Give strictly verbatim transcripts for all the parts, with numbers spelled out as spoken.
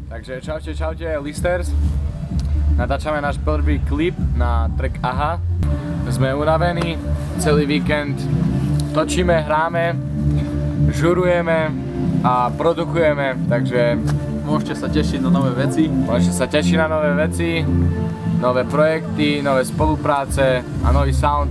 Takže čaute, čaute, Listers. Natáčame náš prvý klip na track Aha. Sme unavení, celý víkend točíme, hráme, žurujeme a produkujeme, takže môžete sa tešiť na nové veci. Môžete sa tešiť na nové veci, nové projekty, nové spolupráce a nový sound.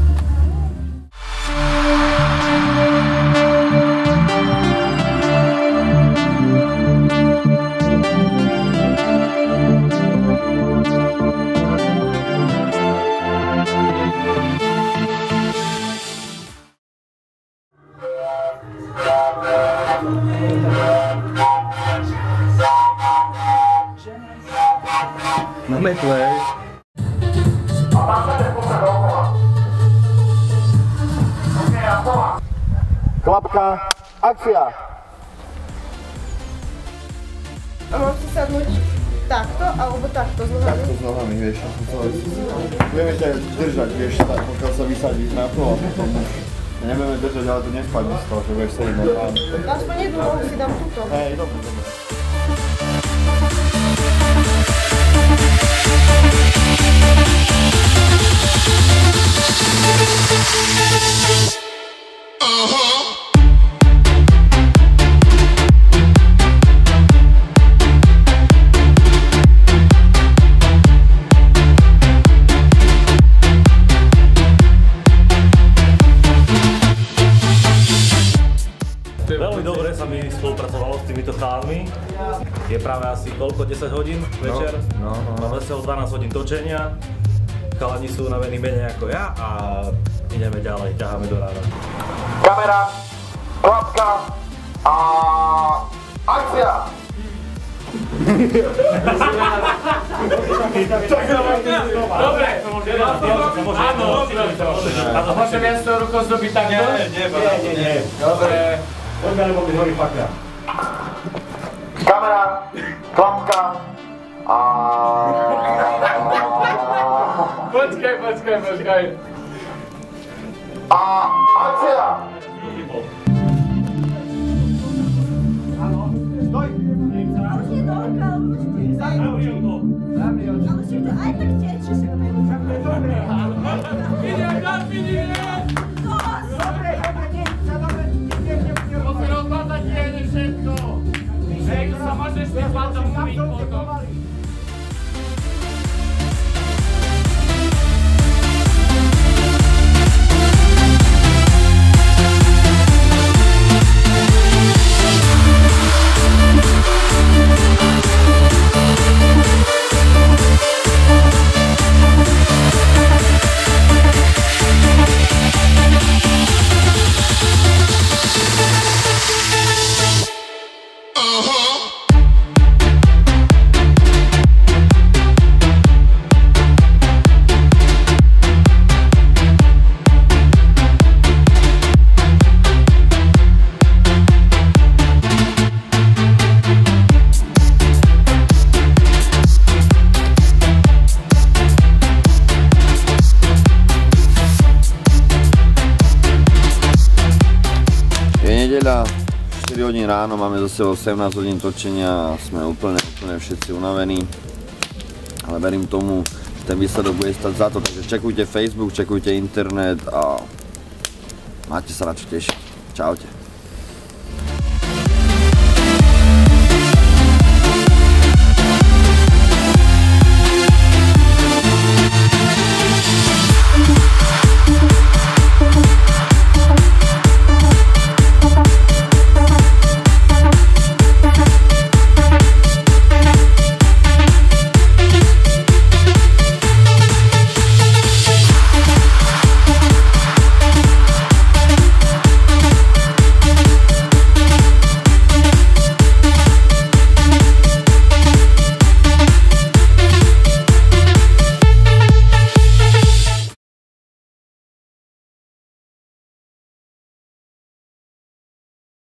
Na metle. Klapka, akcia! A mám si sadnúť takto, alebo takto s nohami? Takto s nohami, vieš. Budeme ťa držať, vieš, tak pokiaľ sa vysadíš na to a potom už nebudeme držať, ale tu nespadne z toho, že budeš sedieť normálne. Aspoň jednu nohu si dám túto. Hej, dobre, dobre. Veľmi dobre sa mi spolupracovalo s týmito chálmi. Je práve asi koľko? desať hodín večer? No, no, no. Máme sa o dvanásť hodín točenia. Chalani sú unavení menej ako ja a ideme ďalej, ťaháme do rána. Kamera, klapka a akcia! Dobre, áno, môžem ja s tou rukou zdobiť takto? Nie, nie, nie, nie. Dobre. Poďme, lebo by horí fakra. Kamera, klapka a... Počkaj, počkaj, počkaj. A akcia! Ale však to aj tak teče, však to je dobre. Idem, dám, idem! Dobre, dobre, nie, sa dobre, idem, idem, idem. To si rozvázať nie všetko. Hej, to sa môžeš vyzvať umyť potom. Nedeľa, štyri hodín ráno, máme za sebou sedemnásť hodín točenia a sme úplne, úplne všetci unavení. Ale verím tomu, že ten výsledok bude stať za to, takže čekujte Facebook, čekujte internet a máte sa na čo tešiť. Čaute.